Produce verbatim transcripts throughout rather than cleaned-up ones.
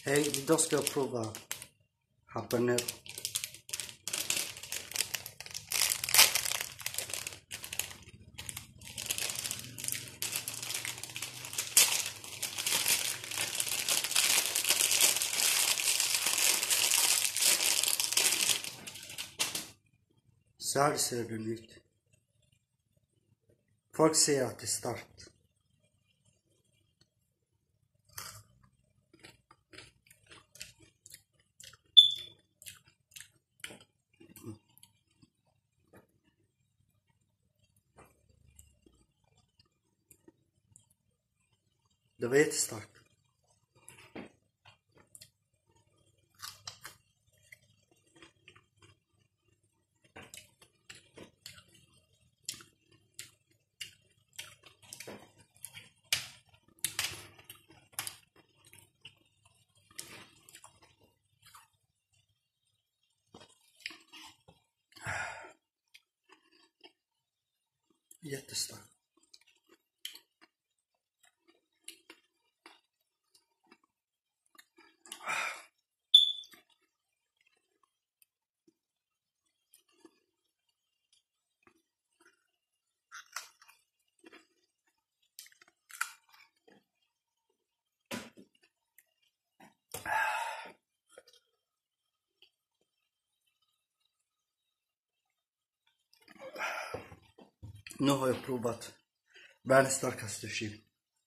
Hej, idag ska jag prova habanero. Så här ser den ut. Folk säger att det är starkt. Det var jättestarkt. Jättestarkt. Nu har jag provat världens starkaste chili.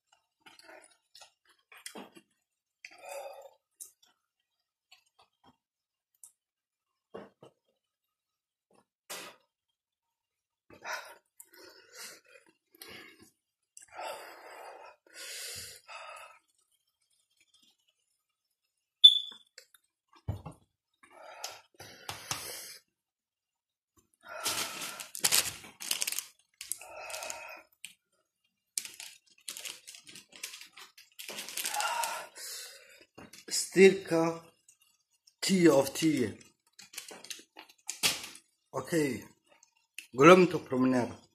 Styrka tio av tio. Okej, glöm inte att promenera.